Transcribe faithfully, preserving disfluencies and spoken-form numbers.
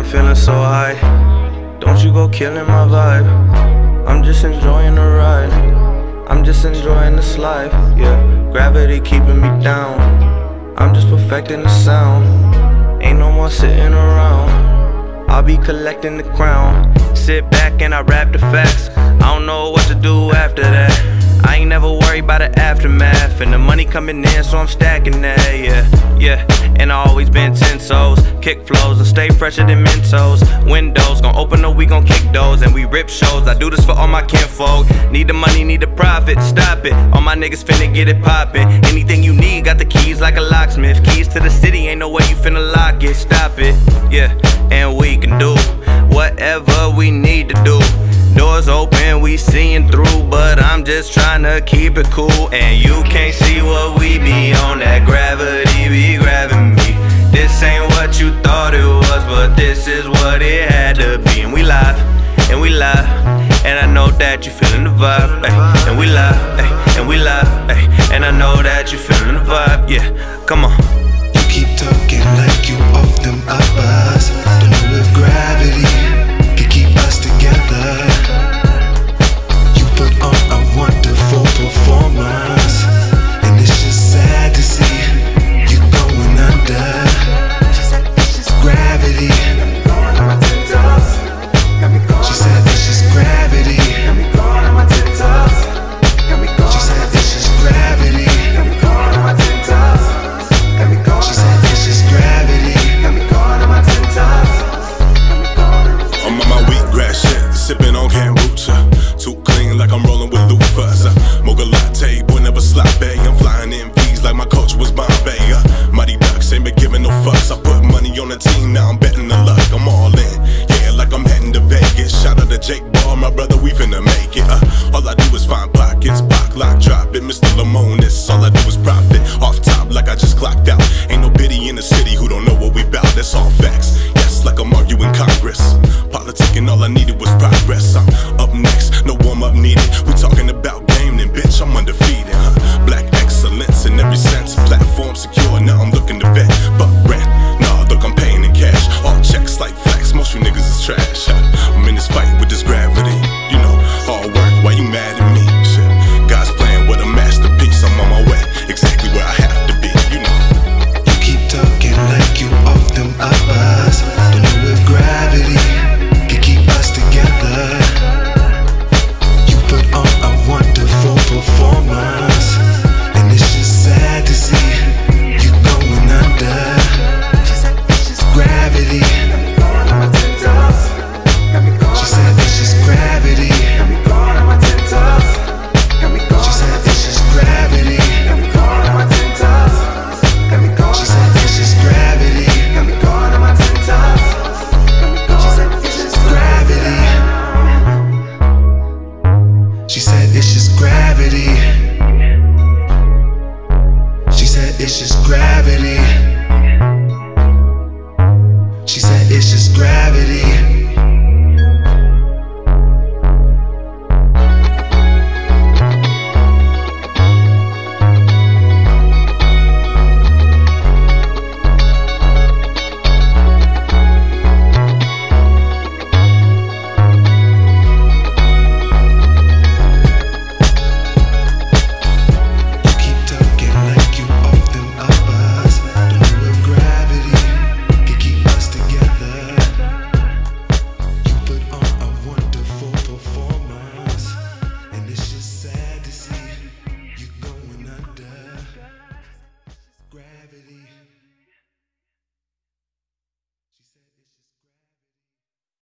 feeling so high. Don't you go killing my vibe. I'm just enjoying the ride. I'm just enjoying this life, yeah. Gravity keeping me down. I'm just perfecting the sound. Ain't no more sitting around. I'll be collecting the crown. Sit back and I rap the facts. I don't know what to do after that. I ain't never worried about the aftermath. And the money coming in, so I'm stacking that, yeah, yeah. And I always been ten toes, kick flows, and stay fresher than Mentos. Windows, gon' open up, we gon' kick doors, and we rip shows. I do this for all my kinfolk. Need the money, need the profit, stop it. All my niggas finna get it poppin'. Anything you need, got the keys like a locksmith. Keys to the city, ain't no way you finna lock it, stop it, yeah. And we can do whatever we need to do. Doors open, we seeing through, but I'm just tryna keep it cool. And you can't see what we be on, that gravity be grabbing me. This ain't what you thought it was, but this is what it had to be. And we live, and we live, and I know that you feeling the vibe, ay. And we live, ay. And we live, ay. And I know that you feeling the vibe, yeah, come on. You keep talking like you off them uppers. Don't know if gravity can keep us together. You put on a wonderful performance, and it's just sad to see you going under. She said it's just gravity. She said it's just gravity. She said it's just gravity. She said it's just gravity. I'm on my wheatgrass shit, sipping on kombucha. Too clean like I'm rolling with loofahs. uh, Mocha latte, boy never sloppy. I'm flying in V's like my coach was Bombay. uh, Mighty Ducks, ain't been giving no fucks. I put money on the team, now I'm betting the luck. I'm all in, yeah, like I'm heading to Vegas. Shout out to Jake Ball, my brother, we finna make it. uh, All I do is find pockets, block, lock, drop it. Mister Lamonis, all I do is profit. Off top like I just clocked out. Ain't no biddy in the city who don't know what we bout, that's all facts. Yes, like I'm arguing Congress. Politicking, all I needed was progress. I'm up next, no warm-up needed. We talking about game, then bitch, I'm undefeated, huh? Black excellence in every sense, platform